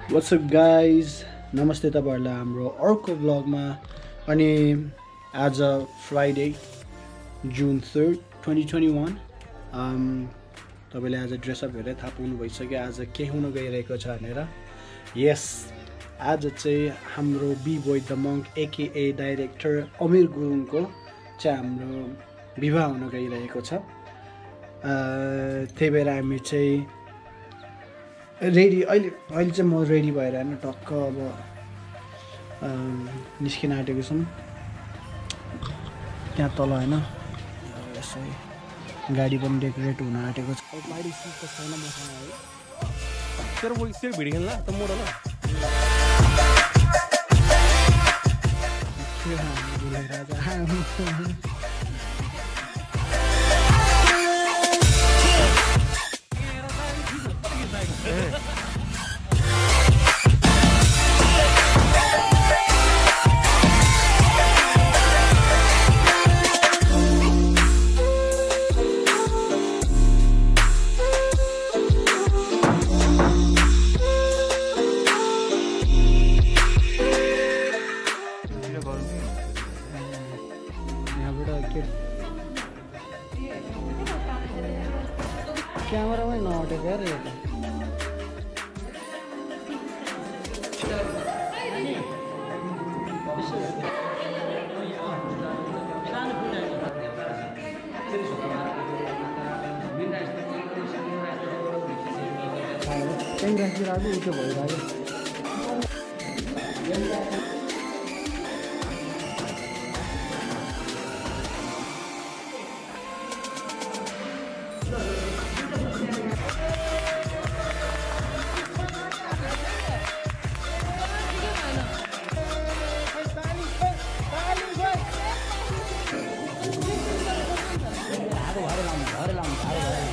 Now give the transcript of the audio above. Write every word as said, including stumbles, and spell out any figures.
What's up guys, नमस्ते तपाईहरुलाई हाम्रो अर्को ब्लगमा। अनि आज Friday June third twenty twenty one. um तपाईले आज ड्रेस अप हेरेर थाहा पाउनु भइसक्यो आज के हुन गइरहेको छ भनेर। यस, आज चाहिँ हाम्रो B boy the monk AKA director Amir गुरुङको चाहिँ हाम्रो विवाह हुन गइरहेको छ। त्यही भएर हामी चाहिँ रेडी अहिले अहिले चाहिँ म रेडी भएर हैन टक्क अब निस्किन आँटेको छौँ त्यहाँ तल हैन। यसै गाडी पनि डेकोरेट हुन आँटेको छ। बाहिर सिटको छैन मसँग है। तेरो वो तेरो भिडियो खेल्न त मोड होला के हामी राजा क्यामेरामै नअटेको यार यो त। त्यहीँ राखिरहेको उल्टो भइरहेको। Hãy subscribe cho kênh Ghiền Mì Gõ để không bỏ lỡ